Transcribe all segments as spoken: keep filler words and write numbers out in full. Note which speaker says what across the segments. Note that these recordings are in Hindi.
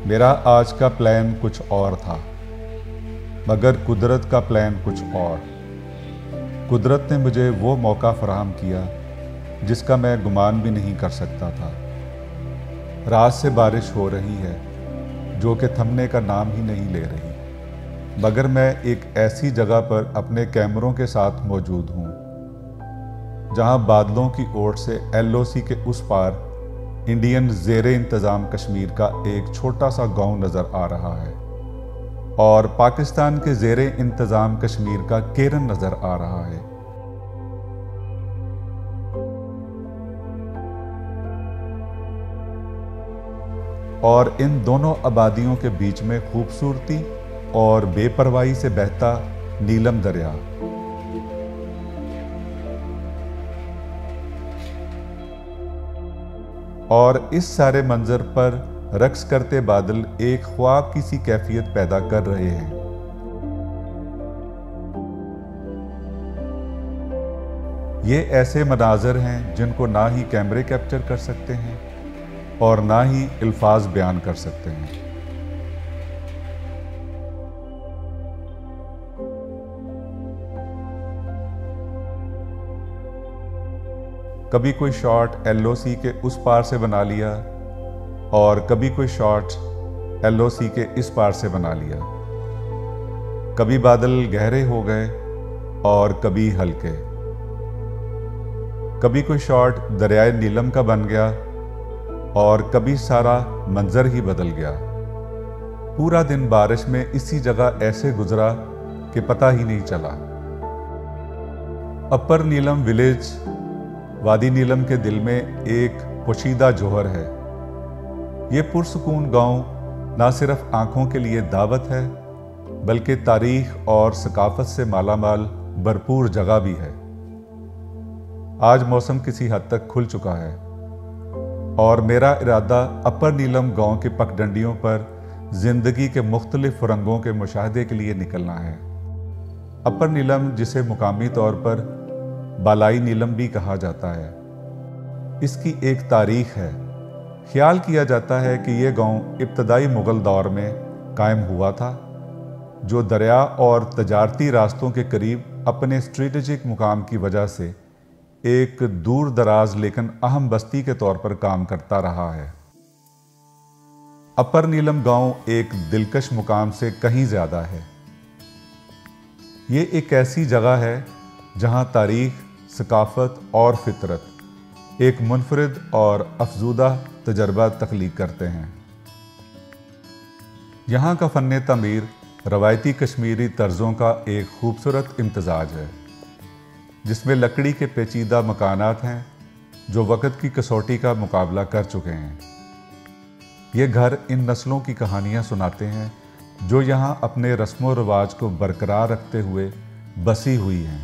Speaker 1: मेरा आज का प्लान कुछ और था, मगर कुदरत का प्लान कुछ और। कुदरत ने मुझे वो मौका फराहम किया जिसका मैं गुमान भी नहीं कर सकता था। रात से बारिश हो रही है जो कि थमने का नाम ही नहीं ले रही, मगर मैं एक ऐसी जगह पर अपने कैमरों के साथ मौजूद हूँ जहाँ बादलों की ओट से एल ओ सी के उस पार इंडियन ज़ेरे इंतज़ाम कश्मीर का एक छोटा सा गांव नज़र आ रहा है और पाकिस्तान के ज़ेरे इंतज़ाम कश्मीर का केरन नज़र आ रहा है। और इन दोनों आबादियों के बीच में खूबसूरती और बेपरवाही से बहता नीलम दरिया। और इस सारे मंजर पर रक्स करते बादल एक ख्वाब की सी कैफियत पैदा कर रहे हैं। ये ऐसे मनाजर हैं जिनको ना ही कैमरे कैप्चर कर सकते हैं और ना ही अल्फाज बयान कर सकते हैं। कभी कोई शॉट एल ओ सी के उस पार से बना लिया और कभी कोई शॉट एल ओ सी के इस पार से बना लिया। कभी बादल गहरे हो गए और कभी हल्के। कभी कोई शॉट दरियाए नीलम का बन गया और कभी सारा मंजर ही बदल गया। पूरा दिन बारिश में इसी जगह ऐसे गुजरा कि पता ही नहीं चला। अपर नीलम विलेज वादी नीलम के दिल में एक पोशीदा जोहर है। ये पुरसकून गांव ना सिर्फ आंखों के लिए दावत है बल्कि तारीख और सकाफत से मालामाल भरपूर जगह भी है। आज मौसम किसी हद तक खुल चुका है और मेरा इरादा अपर नीलम गांव के पगडंडियों पर जिंदगी के मुख्तलिफ रंगों के मुशाहदे के लिए निकलना है। अपर नीलम, जिसे मुकामी तौर पर बालाई नीलम भी कहा जाता है, इसकी एक तारीख है। ख्याल किया जाता है कि यह गांव इब्तदाई मुग़ल दौर में कायम हुआ था, जो दरिया और तजारती रास्तों के करीब अपने स्ट्रेटेजिक मुकाम की वजह से एक दूर दराज लेकिन अहम बस्ती के तौर पर काम करता रहा है। अपर नीलम गांव एक दिलकश मुकाम से कहीं ज़्यादा है। ये एक ऐसी जगह है जहां तारीख, सकाफत और फितरत एक मुनफरिद और अफजूदा तजर्बा तख्लीक करते हैं। यहाँ का फ़न तमीर रवायती कश्मीरी तर्ज़ों का एक खूबसूरत इम्तजाज है, जिसमें लकड़ी के पेचीदा मकानात हैं जो वक़्त की कसौटी का मुकाबला कर चुके हैं। ये घर इन नस्लों की कहानियाँ सुनाते हैं जो यहाँ अपने रस्म व रिवाज को बरकरार रखते हुए बसी हुई हैं।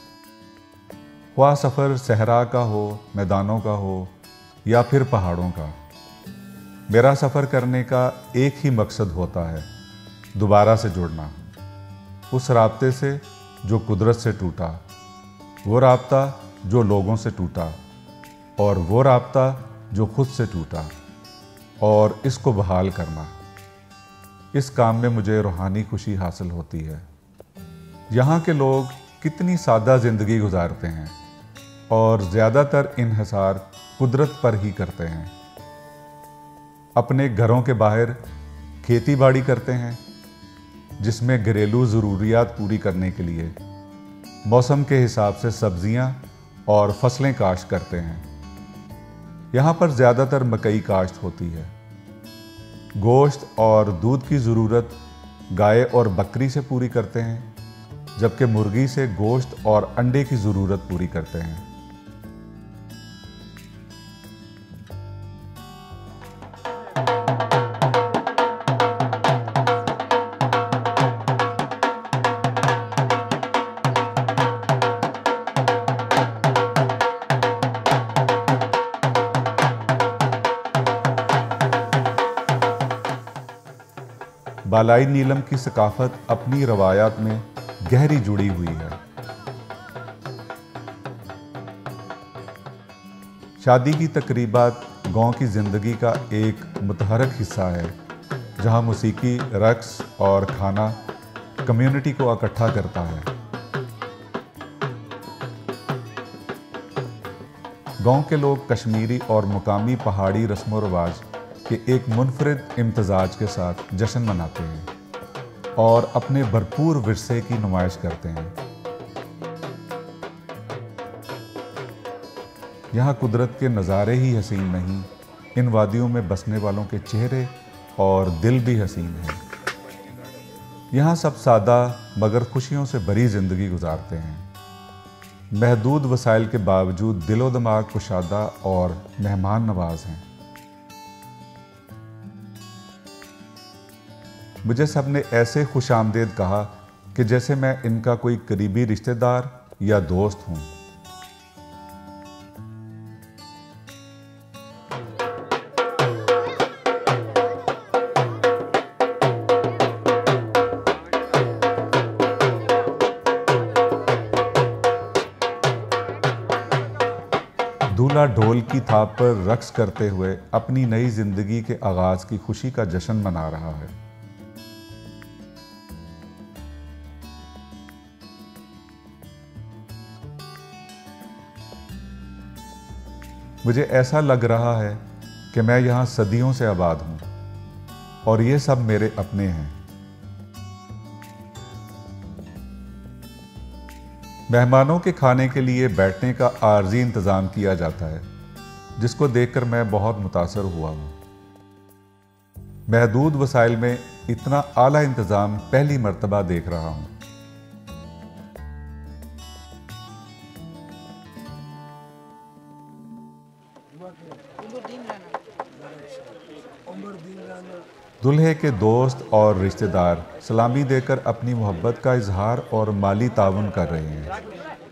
Speaker 1: वह सफ़र सहरा का हो, मैदानों का हो या फिर पहाड़ों का, मेरा सफ़र करने का एक ही मकसद होता है, दोबारा से जुड़ना उस राब्ते से जो कुदरत से टूटा, वो राब्ता जो लोगों से टूटा और वो राब्ता जो खुद से टूटा, और इसको बहाल करना। इस काम में मुझे रूहानी खुशी हासिल होती है। यहाँ के लोग कितनी सादा ज़िंदगी गुजारते हैं और ज़्यादातर इन्हिसार कुदरत पर ही करते हैं। अपने घरों के बाहर खेती बाड़ी करते हैं, जिसमें घरेलू ज़रूरियात पूरी करने के लिए मौसम के हिसाब से सब्जियां और फसलें काश्त करते हैं। यहाँ पर ज़्यादातर मकई काश्त होती है। गोश्त और दूध की ज़रूरत गाय और बकरी से पूरी करते हैं, जबकि मुर्गी से गोश्त और अंडे की ज़रूरत पूरी करते हैं। बालाई नीलम की सकाफत अपनी रवायात में गहरी जुड़ी हुई है। शादी की तकरीबात गांव की ज़िंदगी का एक मुतहरक हिस्सा है, जहां मौसीकी, रक्स और खाना कम्युनिटी को इकट्ठा करता है। गांव के लोग कश्मीरी और मुकामी पहाड़ी रस्म व रिवाज के एक मुनफरिद इम्तजाज के साथ जश्न मनाते हैं और अपने भरपूर विरसे की नुमाइश करते हैं। यहाँ कुदरत के नज़ारे ही हसीन नहीं, इन वादियों में बसने वालों के चेहरे और दिल भी हसीन हैं। यहाँ सब सादा मगर खुशियों से भरी ज़िंदगी गुजारते हैं। महदूद वसाइल के बावजूद दिलो दिमाग कुशादा और मेहमान नवाज हैं। मुझे सबने ऐसे खुशामदेद कहा कि जैसे मैं इनका कोई करीबी रिश्तेदार या दोस्त हूं। दूल्हा ढोल की थाप पर रक्स करते हुए अपनी नई जिंदगी के आगाज की खुशी का जश्न मना रहा है। मुझे ऐसा लग रहा है कि मैं यहाँ सदियों से आबाद हूँ और ये सब मेरे अपने हैं। मेहमानों के खाने के लिए बैठने का आर्जी इंतज़ाम किया जाता है, जिसको देखकर मैं बहुत मुतासर हुआ हूँ। महदूद वसाइल में इतना आला इंतज़ाम पहली मर्तबा देख रहा हूँ। दुल्हे के दोस्त और रिश्तेदार सलामी देकर अपनी मोहब्बत का इजहार और माली ताउन कर रहे हैं।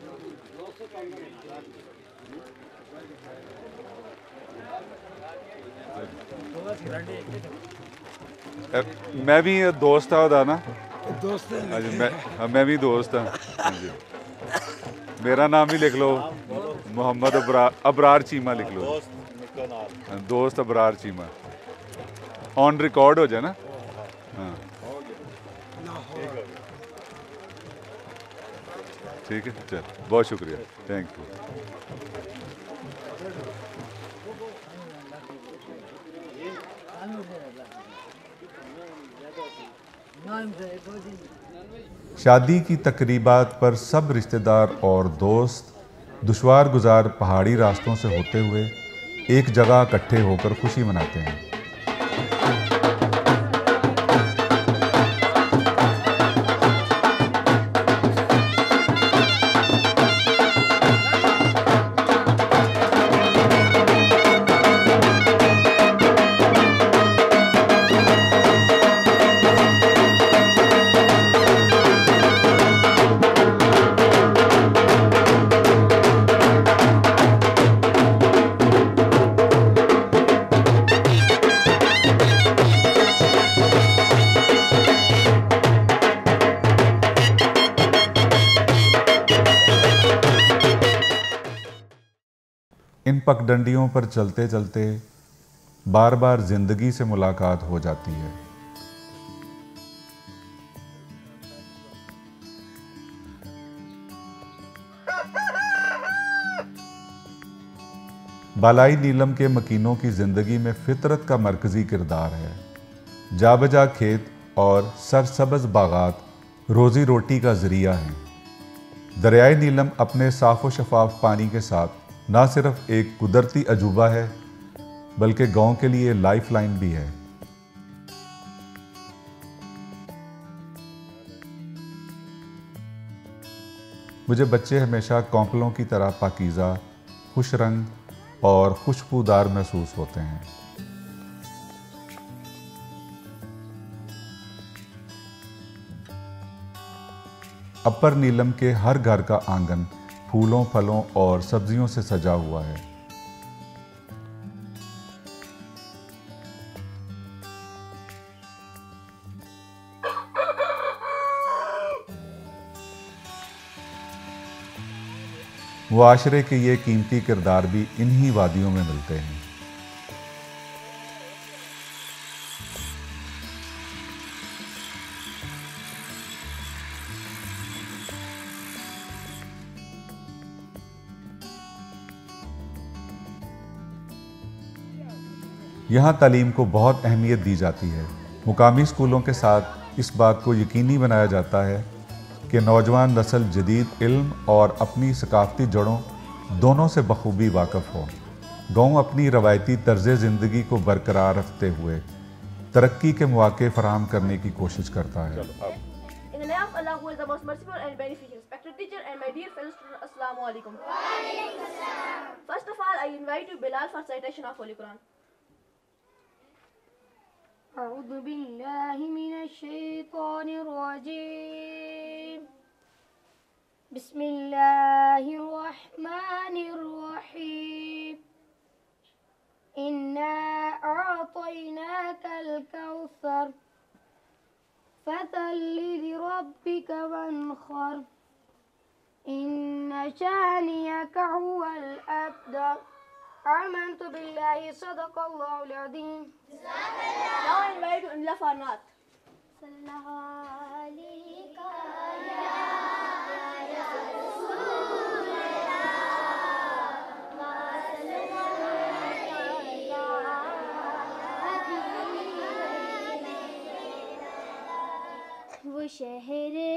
Speaker 1: मैं भी दोस्त था ना, दोस्त मैं मैं भी दोस्त हाँ जी। मेरा नाम ही लिख लो, मोहम्मद अबरार अबरार चीमा लिख लो। दोस्त अबरार चीमा ऑन रिकॉर्ड हो जाए ना। हाँ ठीक है, चल बहुत शुक्रिया, थैंक यू। शादी की तकरीबात पर सब रिश्तेदार और दोस्त दुश्वार गुजार पहाड़ी रास्तों से होते हुए एक जगह इकट्ठे होकर खुशी मनाते हैं। इन पगडंडियों पर चलते चलते बार बार जिंदगी से मुलाकात हो जाती है। बालाई नीलम के मकीनों की जिंदगी में फितरत का मरकजी किरदार है। जाबजा खेत और सरसब्ज बागात रोजी रोटी का जरिया है। दरियाए नीलम अपने साफ़ो शफाफ पानी के साथ ना सिर्फ एक कुदरती अजूबा है बल्कि गांव के लिए लाइफ लाइन भी है। मुझे बच्चे हमेशा कौंपलों की तरह पाकीज़ा, खुश रंग और खुशबूदार महसूस होते हैं। अपर नीलम के हर घर का आंगन फूलों, फलों और सब्जियों से सजा हुआ है। मुआशरे के ये कीमती किरदार भी इन्हीं वादियों में मिलते हैं। यहाँ तालीम को बहुत अहमियत दी जाती है। मुकामी स्कूलों के साथ इस बात को यकीनी बनाया जाता है कि नौजवान नस्ल जदीद इल्म और अपनी सकाफ़ती जड़ों दोनों से बखूबी वाक़फ़ हो। गाँव अपनी रवायती तर्ज़ ज़िंदगी को बरकरार रखते हुए तरक्की के मौके फराहम करने की कोशिश करता है।
Speaker 2: In the name of Allah, who is the most merciful and beneficent, respected teacher and my dear fellow students, Assalamu alaikum. First of all, I invite you Bilal for citation of Holy Quran.
Speaker 3: أعوذ بالله من الشيطان الرجيم بسم الله الرحمن الرحيم إنا أعطيناك الكوثر فصل لربك وانحر إن شانئك هو الأبتر آمنت بالله صدق الله العظيم.
Speaker 2: Now I invite you Inla for Naat.
Speaker 3: वो शहरे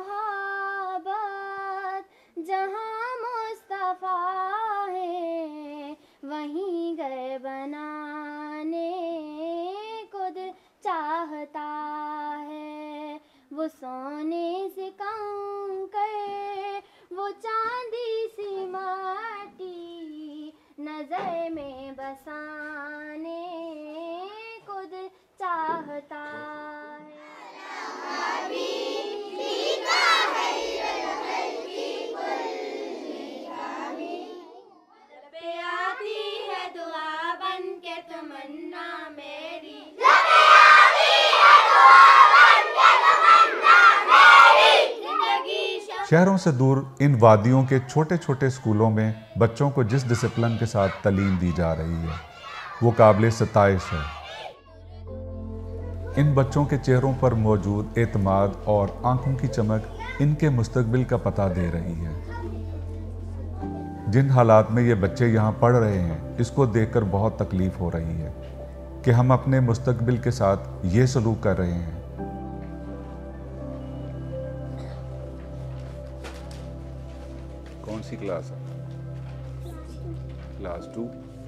Speaker 3: मोहब्बत जहाँ मुस्तफ़ा है वहीं घर बनाने को दिल चाहता है। वो सोने से कंकर वो चांदी सी माटी नजर में बसाने को दिल चाहता है।
Speaker 1: शहरों से दूर इन वादियों के छोटे छोटे स्कूलों में बच्चों को जिस डिसिप्लिन के साथ तालीम दी जा रही है वो काबिल सताइश है। इन बच्चों के चेहरों पर मौजूद एतमाद और आंखों की चमक इनके मुस्तकबिल का पता दे रही है। जिन हालात में ये बच्चे यहाँ पढ़ रहे हैं इसको देखकर बहुत तकलीफ हो रही है कि हम अपने मुस्तकबिल के साथ ये सलूक कर रहे हैं। कौन सी क्लास है? Class two.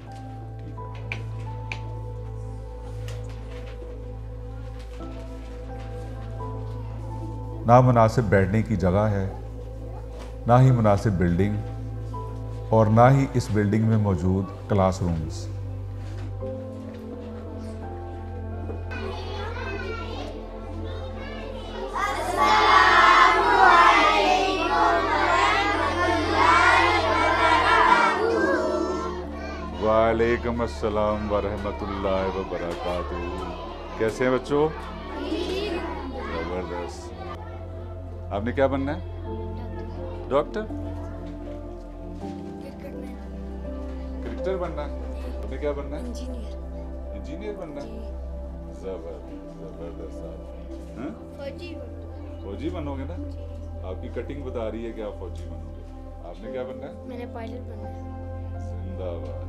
Speaker 1: ना मुनासिब बैठने की जगह है, ना ही मुनासिब बिल्डिंग और ना ही इस बिल्डिंग में मौजूद क्लासरूम्स। वालेकुम अस्सलाम वरहमतुल्लाहि वबरकातुहू। कैसे हैं बच्चों? जबरदस्त। आपने क्या बनना है? डॉक्टर? क्रिकेटर बनना है? आपने क्या बनना है? इंजीनियर। इंजीनियर बनना है? जबरदस्त जबरदस्त। हाँ?
Speaker 3: फौजी
Speaker 1: फौजी बनोगे ना? आपकी कटिंग बता रही है कि आप फौजी बनोगे। आपने क्या बनना है?
Speaker 3: मैंने पायलट बनना है।
Speaker 1: जिंदाबाद।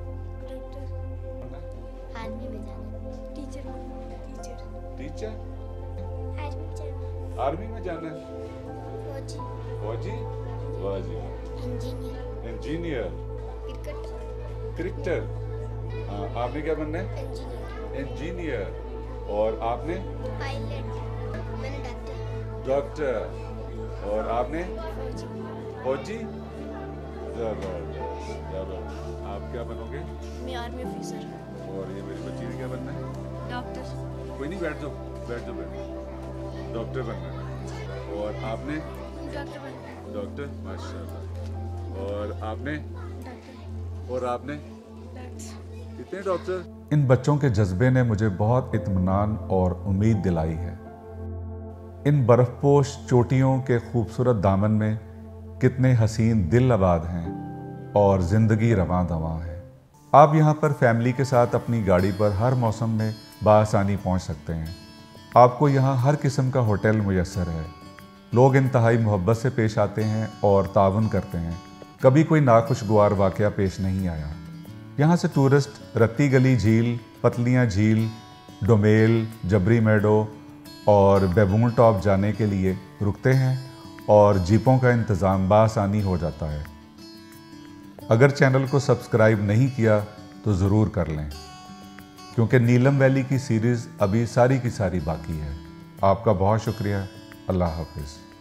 Speaker 3: आर्मी में जाना है। Teacher teacher
Speaker 1: teacher?
Speaker 3: आर्मी जाना।
Speaker 1: आर्मी में जाना है?
Speaker 3: फौजी
Speaker 1: फौजी? फौजी।
Speaker 3: Engineer
Speaker 1: engineer.
Speaker 3: Cricketer
Speaker 1: cricketer. हाँ, आपने क्या बनना है?
Speaker 3: Engineer
Speaker 1: engineer. और आपने?
Speaker 3: पायलट। मैंने डॉक्टर
Speaker 1: डॉक्टर। और आपने?
Speaker 3: फौजी
Speaker 1: फौजी। जबरदस्त जबरदस्त। आप क्या बनोगे?
Speaker 3: मैं आर्मी ऑफिसर।
Speaker 1: और ये मेरी बच्ची ने क्या बनना है?
Speaker 3: डॉक्टर।
Speaker 1: कोई नहीं, बैठ जाओ बैठ जाओ बैठ जाओ। डॉक्टर बनना है। और आपने?
Speaker 3: डॉक्टर बनना है।
Speaker 1: डॉक्टर, माशाल्लाह। और आपने?
Speaker 3: डॉक्टर।
Speaker 1: और आपने?
Speaker 3: डॉक्टर।
Speaker 1: कितने डॉक्टर? इन बच्चों के जज्बे ने मुझे बहुत इत्मीनान और उम्मीद दिलाई है। इन बर्फपोश चोटियों के खूबसूरत दामन में कितने हसीन दिल आबाद हैं और ज़िंदगी रवां दवां है। आप यहाँ पर फैमिली के साथ अपनी गाड़ी पर हर मौसम में बासानी पहुँच सकते हैं। आपको यहाँ हर किस्म का होटल मुयस्सर है। लोग इंतहाई मोहब्बत से पेश आते हैं और तावन करते हैं। कभी कोई नाखुशगवार वाक़या पेश नहीं आया। यहाँ से टूरिस्ट रत्ती गली झील, पतलियाँ झील, डोमेल, जबरी मेडो और बेबून टॉप जाने के लिए रुकते हैं और जीपों का इंतज़ाम बआसानी हो जाता है। अगर चैनल को सब्सक्राइब नहीं किया तो ज़रूर कर लें, क्योंकि नीलम वैली की सीरीज़ अभी सारी की सारी बाकी है। आपका बहुत शुक्रिया। अल्लाह हाफ़िज़।